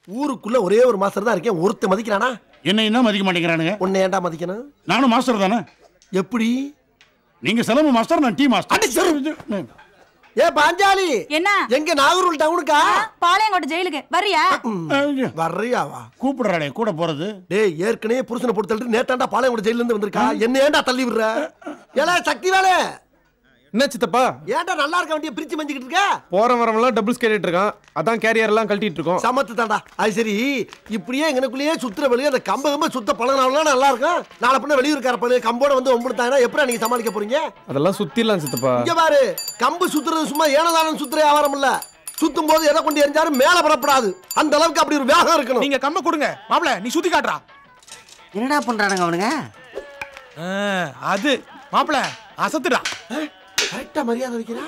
ஊருக்குள்ள ஒரே ஒரு மாஸ்டர் தான் இருக்கேன், ஒருத்த மதிக்கிறானா? என்ன என்ன மதிக்க மாட்டேங்கிறானுங்க? உன்னை ஏன்டா மதிக்கணும்? நானும் மாஸ்டர் தானே. எப்படி? நீங்க சிலம்பு மாஸ்டர், நான் டீ மாஸ்டர். ஏ பாஞ்சாலி, என்ன எங்க நாகூர் டவுனுக்கா? பாளையங்கோட்டை ஜெயிலுக்கு வரியா? வர்றியாவா? கூப்பிடுறாளே கூட போறது. டேய், ஏற்கனவே புருஷனை போட்டு தள்ளிட்டு நேத்தாண்டா பாளையங்கோட்டை ஜெயில இருந்து வந்திருக்கா, என்ன ஏன்டா தள்ளி விடுற? ஏல சக்தி வேலை என்ன சித்தப்பா? ஏன்டா நல்லா இருக்க வண்டியை பிரிச்சு மஞ்சிக்கிட்டு இருக்க? போற வரவெல்லாம் டபுள்ஸ் கேட்டிட்டு இருக்கான், அதான் கேரியர் எல்லாம் கழட்டிட்டு இருக்கோம். சமத்து தாண்டா. அது சரி, இப்படியே எங்களுக்குள்ளேயே சுத்துற வெளியே அந்த கம்ப சுத்த பழகினாலும் நல்லா இருக்கும். நாளை பின்ன வெளியூர்கார பழகு கம்போட வந்து ஒம்புடுத்தாங்கன்னா எப்படி நீங்க சமாளிக்க போறீங்க? அதெல்லாம் சுத்திடலாம் சித்தப்பா. இங்க பாரு, கம்பு சுத்துறது சும்மா ஏனதானம் சுத்துற வியாபாரம் இல்ல. சுத்தும் போது எதை கொண்டு எரிஞ்சாலும் மேல படப்படாது, அந்த அளவுக்கு அப்படி ஒரு வேகம் இருக்கணும். நீங்க கம்ப கொடுங்க மாப்ள, நீ சுத்தி காட்டுறா. என்னடா பண்றானுங்க அவனுங்க? அது மாப்ள அசத்துடா. கரெக்டா மரியாதை வைக்கிறா.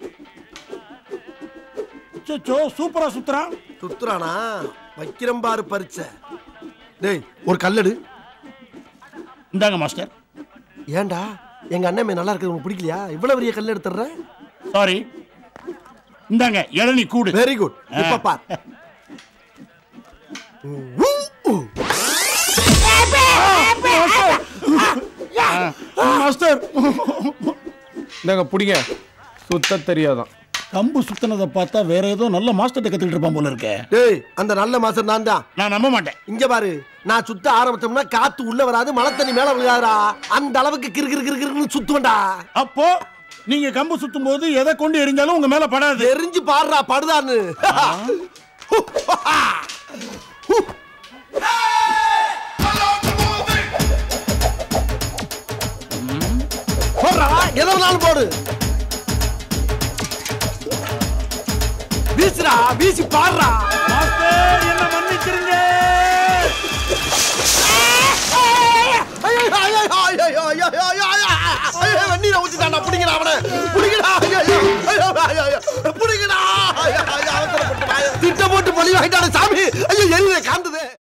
சூப்பரா சுத்துறான். சுத்துறானா? வைக்கிறம் பாரு பறிச்ச. டேய், ஒரு கல்லெடு. இந்தாங்க மாஸ்டர். ஏன்டா எங்க அண்ணன் நல்லா இருக்குது உங்களுக்கு பிடிக்கலையா? இவ்வளவு பெரிய கல் எடுத்துற. சாரி. இந்தாங்க இளநீ கூடு. Very good. இப்ப பார். மாஸ்டர் இந்தாங்க பிடிங்க. சுத்த தெரியாதான். கம்பு சுத்தினதை பார்த்தா வேற ஏதோ நல்ல மாஸ்டர் கத்துக்கிட்டு இருப்பான் போல இருக்கே. டேய், அந்த நல்ல மாஸ்டர் நான் தான். நான் நம்ப மாட்டேன். இங்க பாரு, நான் சுத்த ஆரம்பிச்சோம்னா காத்து உள்ள வராது, மழை தண்ணி மேல விழுகாதா, அந்த அளவுக்கு கிறுகிறுன்னு சுத்துவண்டா. அப்போ நீங்க கம்பு சுத்தும் போது எதை கொண்டு எரிஞ்சாலும் உங்க மேல படாது. எரிஞ்சு பாடுறா படுதான்னு. எதனாலும் போடு. வீசுறா, வீசி பாடுறா. என்ன மன்னிச்சிருங்க. வண்டியில ஊத்திட்டாண்டா. பிடிக்கடா அவனை, பிடிக்கடா, பிடிக்கடா. திட்டம் போட்டு பழி வாங்கிட்டான சாமி. ஐயோ, எரியுது, காந்தது.